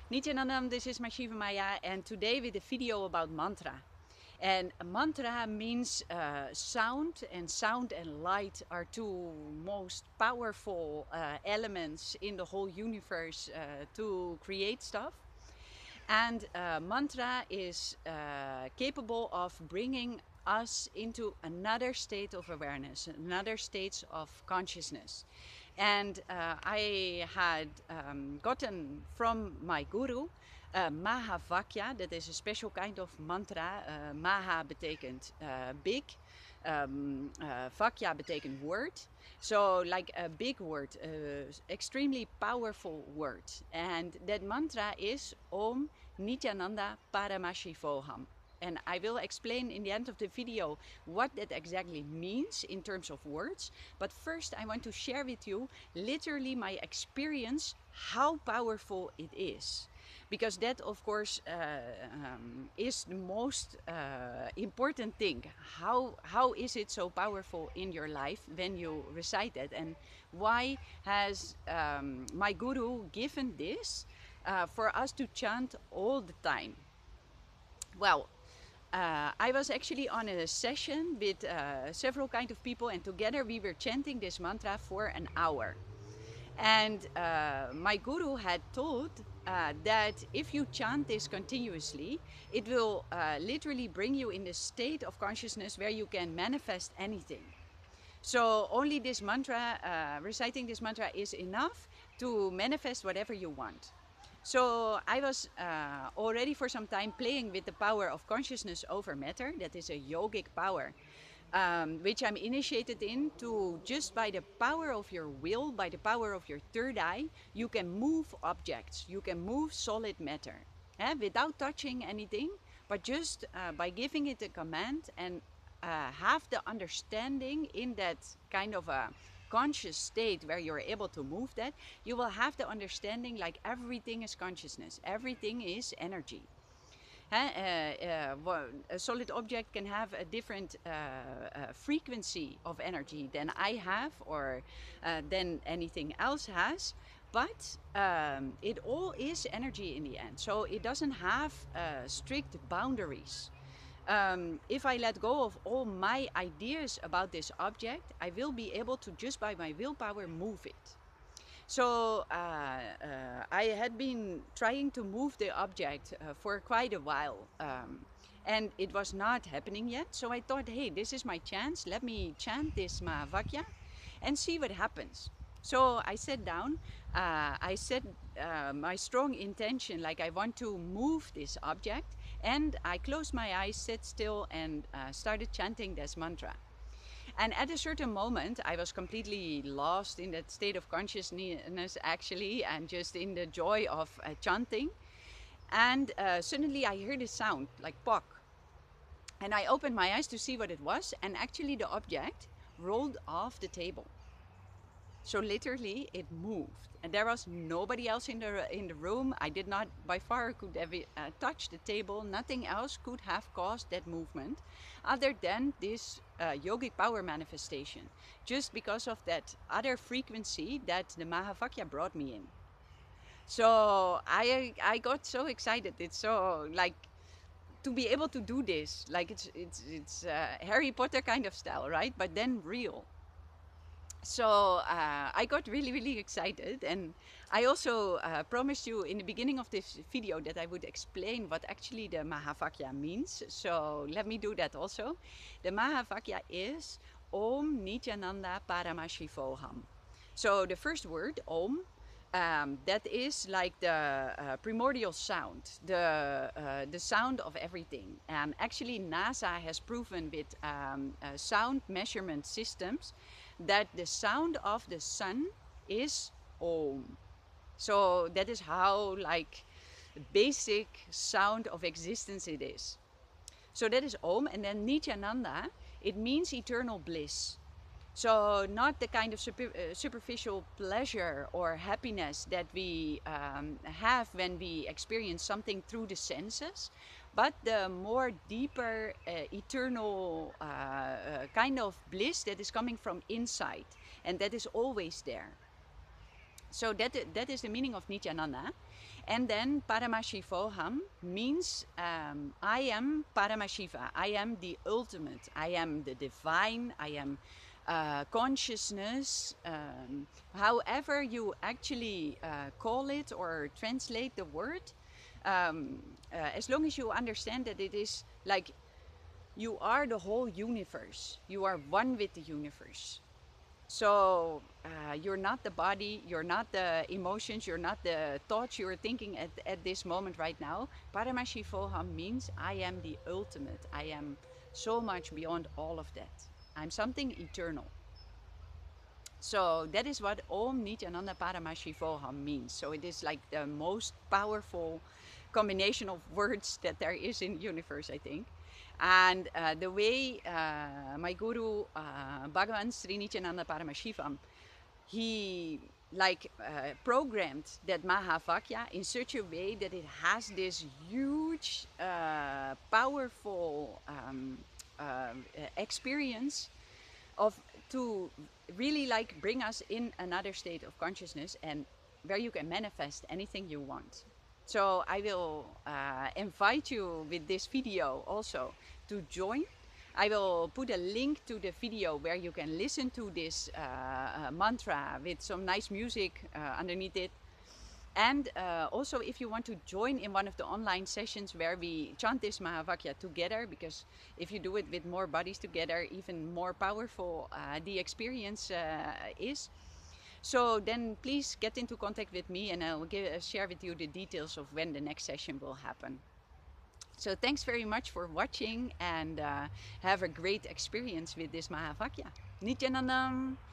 Nityanandam, this is my Shiva Maya, and today with a video about mantra. And mantra means sound, and sound and light are two most powerful elements in the whole universe to create stuff. And mantra is capable of bringing us into another state of awareness, another state of consciousness. And I had gotten from my guru Mahavakya, that is a special kind of mantra. Maha betekent big, Vakya betekent word. So like a big word, extremely powerful word. And that mantra is Om Nityananda Paramashivoham. And I will explain in the end of the video what that exactly means in terms of words. But first I want to share with you literally my experience, how powerful it is. Because that, of course, is the most important thing. How is it so powerful in your life when you recite it? And why has my guru given this for us to chant all the time? Well, I was actually on a session with several kind of people, and together we were chanting this mantra for an hour. And my guru had told that if you chant this continuously, it will literally bring you in the state of consciousness where you can manifest anything. So only this mantra, reciting this mantra is enough to manifest whatever you want. So I was already for some time playing with the power of consciousness over matter. That is a yogic power, which I'm initiated in, to just by the power of your will, by the power of your third eye, you can move objects, you can move solid matter, without touching anything, but just by giving it a command and have the understanding in that kind of a conscious state where you're able to move that, you will have the understanding like everything is consciousness, everything is energy. A solid object can have a different frequency of energy than I have, or than anything else has, but it all is energy in the end. So it doesn't have strict boundaries. If I let go of all my ideas about this object, I will be able to just by my willpower move it. So I had been trying to move the object for quite a while, and it was not happening yet. So I thought, hey, this is my chance. Let me chant this Mahavakya and see what happens. So I sat down, I set my strong intention, like I want to move this object, and I closed my eyes, sat still, and started chanting this mantra. And at a certain moment, I was completely lost in that state of consciousness, actually, and just in the joy of chanting. And suddenly I heard a sound like "pok," and I opened my eyes to see what it was, and actually the object rolled off the table. So literally it moved, and there was nobody else in the room. I did not by far could have touched the table. Nothing else could have caused that movement other than this yogic power manifestation, just because of that other frequency that the Mahavakya brought me in. So I got so excited. It's so like to be able to do this, like it's Harry Potter kind of style, right? But then real. So I got really excited, and I also promised you in the beginning of this video that I would explain what actually the Mahavakya means. So let me do that also. The Mahavakya is Om Nityananda Paramashivoham. So the first word, Om, that is like the primordial sound, the sound of everything. Actually, NASA has proven with sound measurement systems that the sound of the sun is Om. So that is how like basic sound of existence it is. So that is Om, and then Nityananda, it means eternal bliss. So not the kind of superficial pleasure or happiness that we have when we experience something through the senses, but the more deeper, eternal kind of bliss that is coming from inside, and that is always there. So that is the meaning of Nityananda. And then Paramashivoham means I am Paramashiva. I am the ultimate. I am the divine. I am consciousness. However you actually call it or translate the word, as long as you understand that it is like you are the whole universe. You are one with the universe. So you're not the body, you're not the emotions, you're not the thoughts you're thinking at this moment right now. Paramashivoham means I am the ultimate. I am so much beyond all of that. I'm something eternal. So that is what Om Nityananda Paramashivoham means. So it is like the most powerful combination of words that there is in the universe, I think. And the way my guru Bhagavan Sri Nityananda Paramashivam, he like programmed that Mahavakya in such a way that it has this huge, powerful experience of to really like bring us in another state of consciousness and where you can manifest anything you want. So I will invite you with this video also to join. I will put a link to the video where you can listen to this mantra with some nice music underneath it. And also if you want to join in one of the online sessions where we chant this Mahavakya together, because if you do it with more bodies together, even more powerful the experience is. So then please get into contact with me and I'll share with you the details of when the next session will happen. So thanks very much for watching and have a great experience with this Mahavakya. Nityanandam.